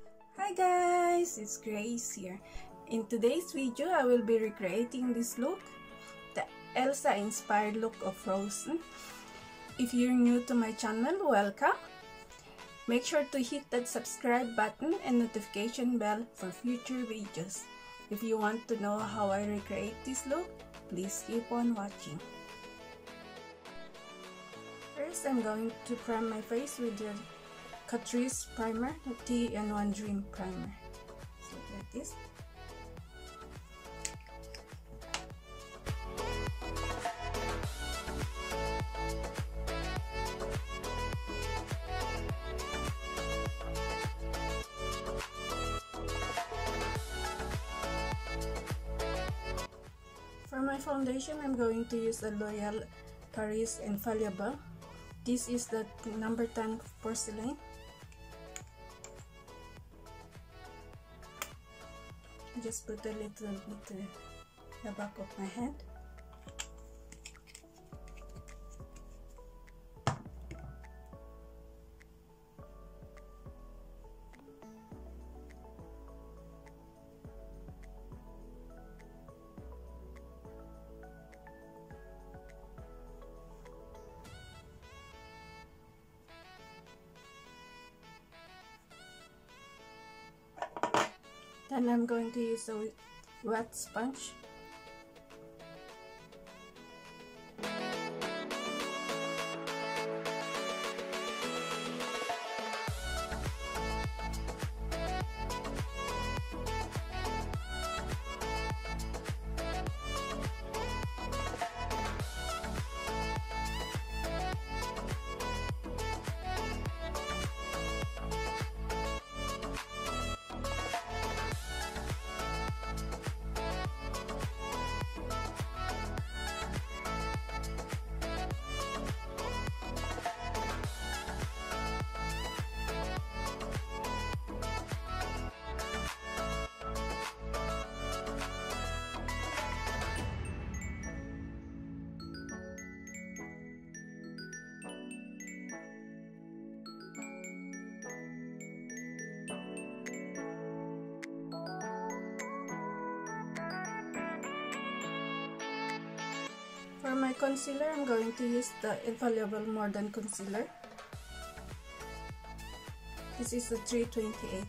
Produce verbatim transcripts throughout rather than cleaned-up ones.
Hi guys, it's Grace here. In today's video, I will be recreating this look, the Elsa inspired look of Frozen. If you're new to my channel, welcome. Make sure to hit that subscribe button and notification bell for future videos. If you want to know how I recreate this look, please keep on watching. First, I'm going to prime my face with the Catrice primer, the T N one Dream primer. So like this. For my foundation, I'm going to use a L'Oreal Paris Infallible. This is the number ten porcelain. Just put a little bit in the back of my hand. Then I'm going to use a wet sponge. For my concealer, I'm going to use the Infallible More Than Concealer. This is the three twenty-eight.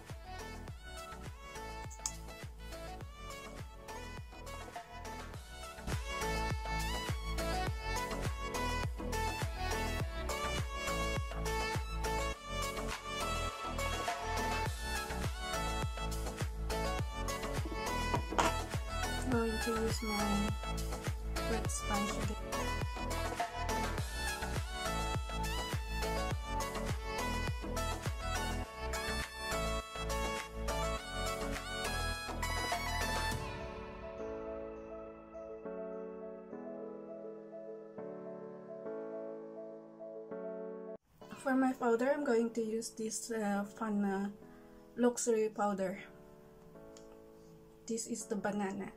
I'm going to use my wet sponge again. For my powder, I'm going to use this uh, fun uh, luxury powder. This is the banana.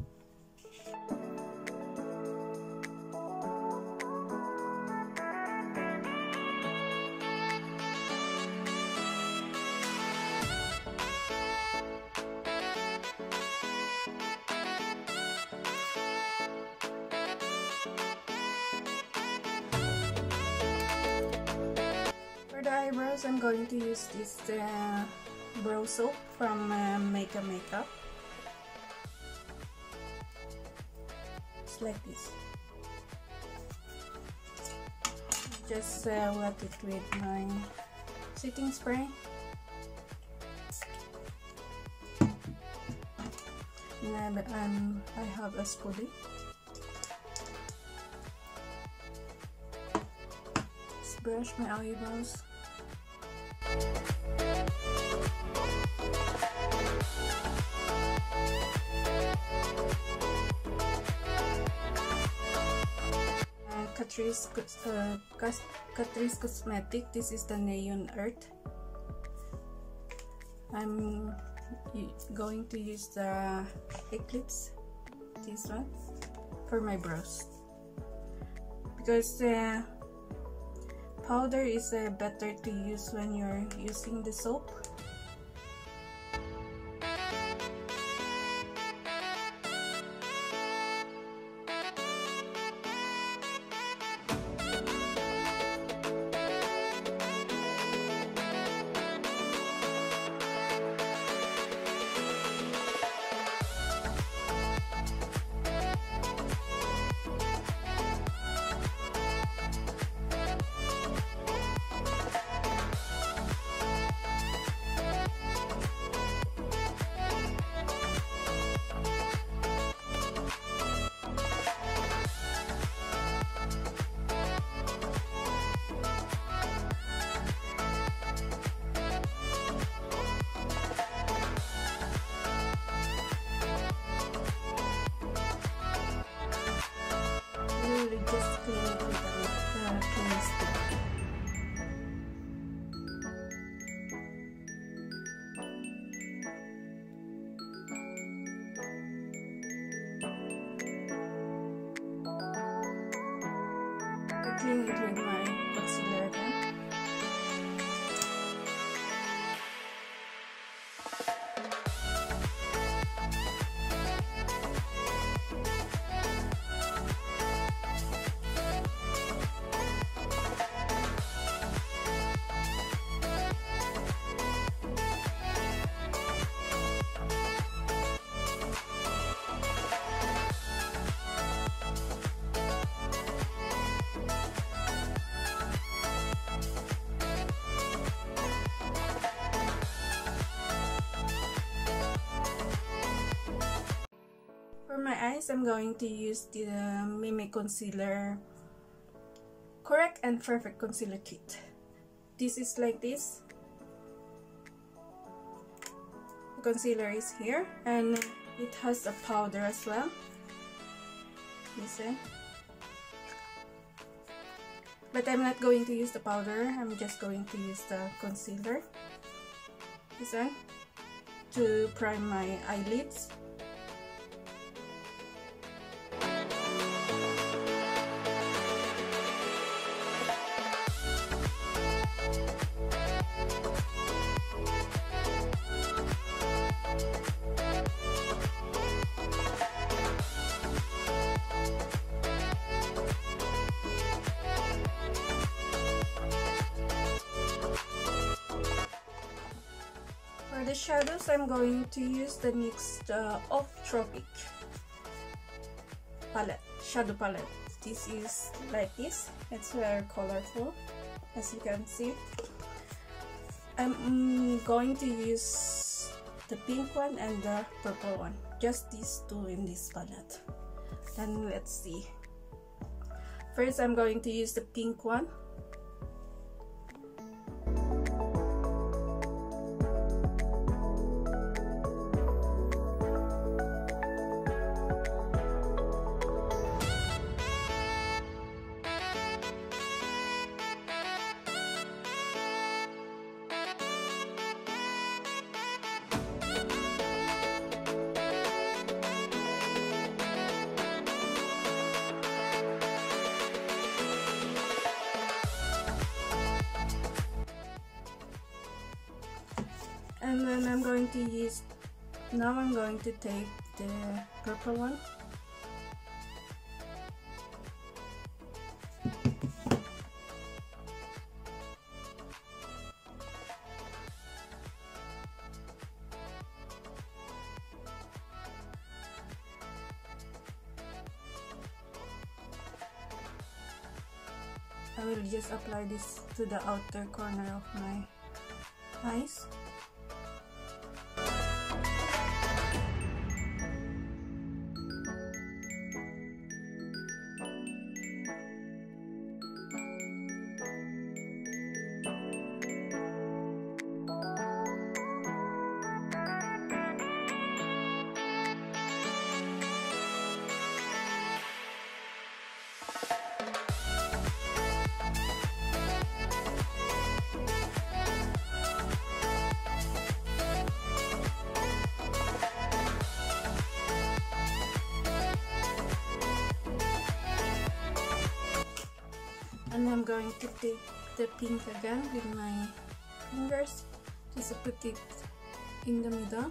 For the eyebrows, I'm going to use this uh, brow soap from uh, Makeup Makeup. It's like this. Just uh, wet it with my setting spray. And um, I have a spoolie. Just brush my eyebrows. Catrice, uh, Catrice Cosmetic. This is the Neon Earth. I'm going to use the Eclipse, this one, for my brows, because uh, powder is uh, better to use when you're using the soap. just clean it with the uh, clean stick. I clean it with my concealer again. For my eyes, I'm going to use the uh, Mimi Concealer Correct and Perfect Concealer Kit. This is like this. The concealer is here, and it has a powder as well. Listen. But I'm not going to use the powder. I'm just going to use the concealer. Listen. To prime my eyelids. For the shadows, I'm going to use the NYX uh, Off Tropic palette, shadow palette. This is like this. It's very colorful, as you can see. I'm going to use the pink one and the purple one. Just these two in this palette. Then let's see. First, I'm going to use the pink one. And then I'm going to use, now I'm going to take the purple one. I will just apply this to the outer corner of my eyes. And I'm going to take the pink again with my fingers, just to put it in the middle.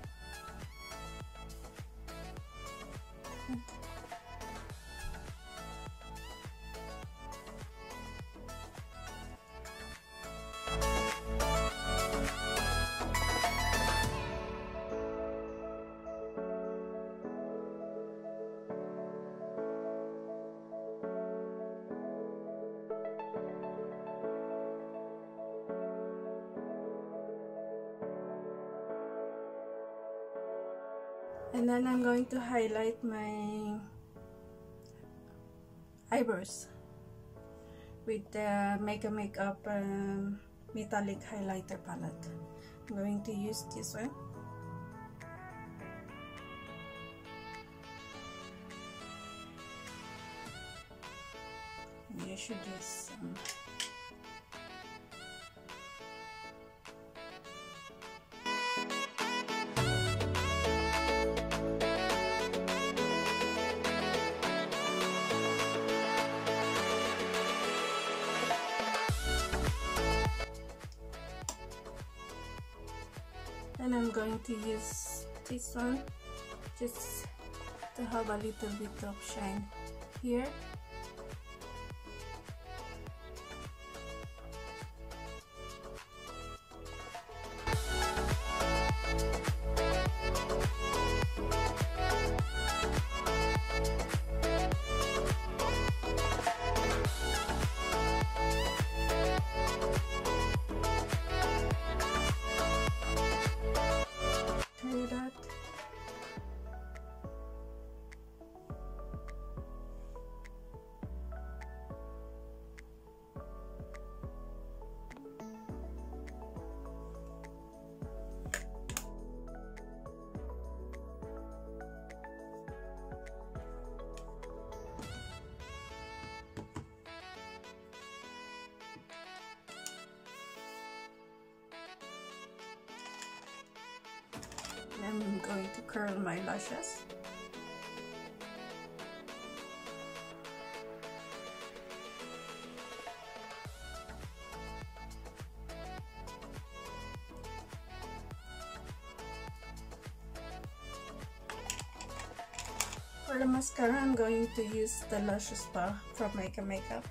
And then I'm going to highlight my eyebrows with the Make a Makeup um, metallic highlighter palette. I'm going to use this one. You should use some. And I'm going to use this one just to have a little bit of shine here. I'm going to curl my lashes. For the mascara, I'm going to use the Lush Spa from Make a Makeup.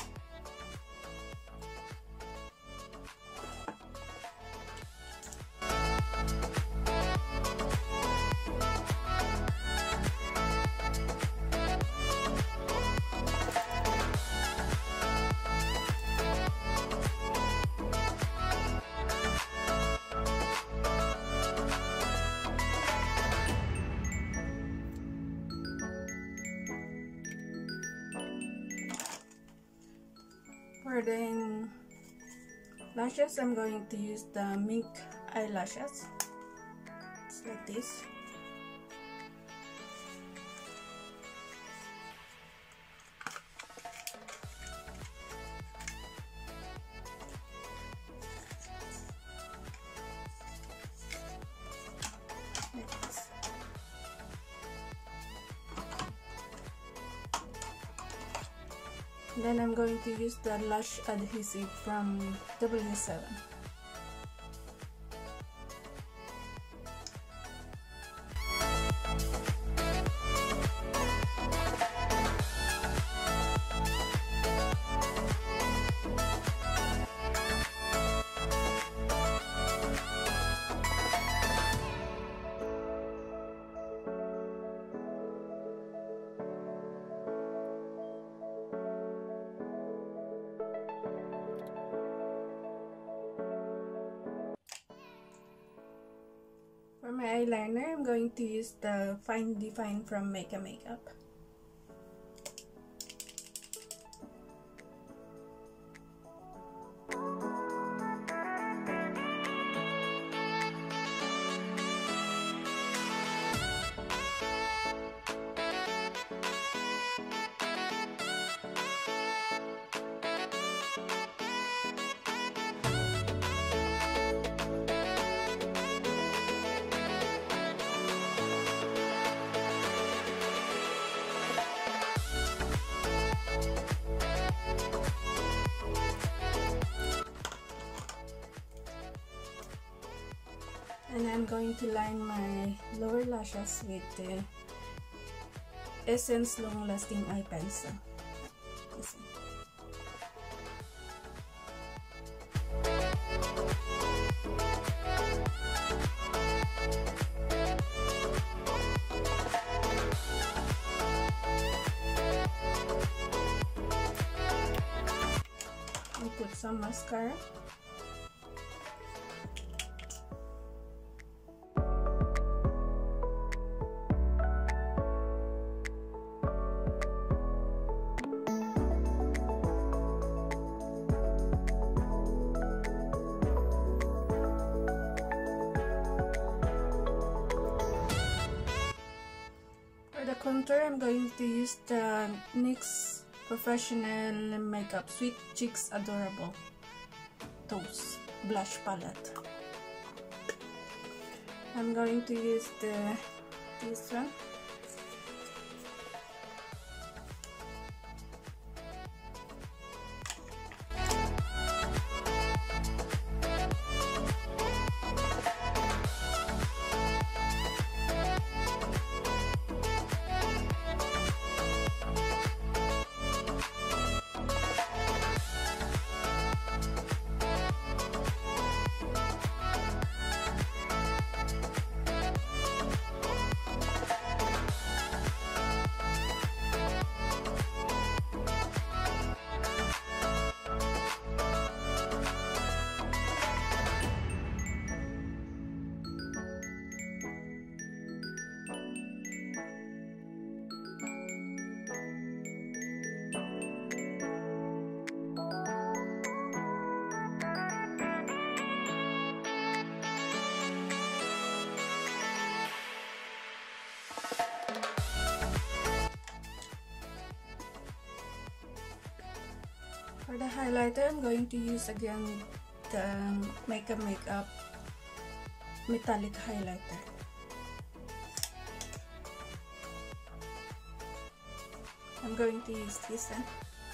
For the lashes, I'm going to use the Mink eyelashes. It's like this. Like this. Then I'm going to use the Lush adhesive from W seven. For my eyeliner, I'm going to use the Fine Define from Make a Makeup. And I'm going to line my lower lashes with the Essence Long Lasting Eye Pencil. This one. And put some mascara. For the contour, I'm going to use the N Y X Professional Makeup Sweet Cheeks Adorable Toast Blush Palette. I'm going to use the this one. For the highlighter, I'm going to use again the Makeup Makeup Metallic Highlighter. I'm going to use this one.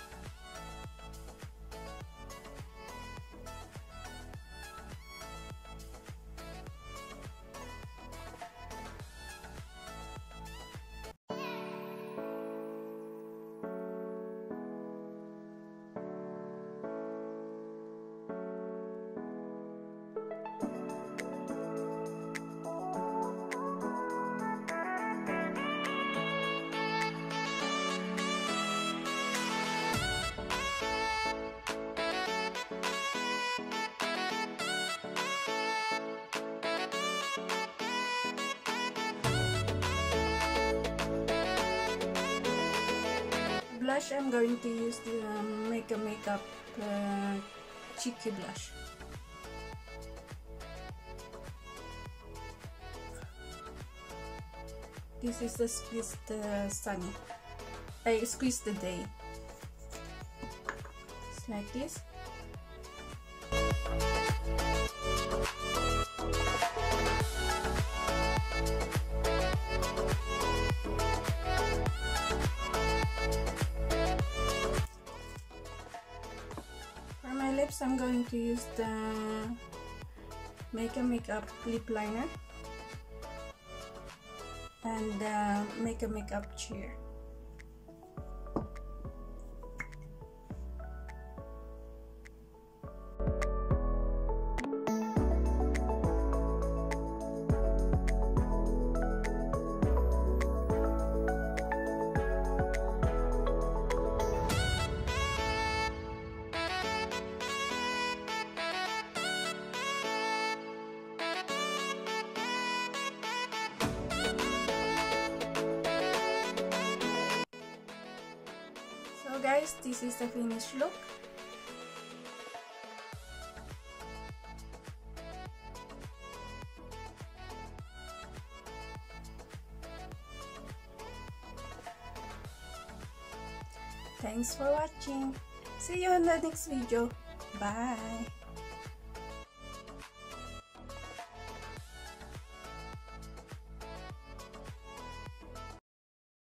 Blush, I'm going to use the um, Makeup Makeup uh, Cheeky Blush. This is the Squeeze the Sunny. I Squeeze the Day. It's like this. I'm going to use the Makeup Makeup Lip Liner and the Makeup Makeup Cheer. So guys, this is the finished look. Thanks for watching. See you in the next video. Bye.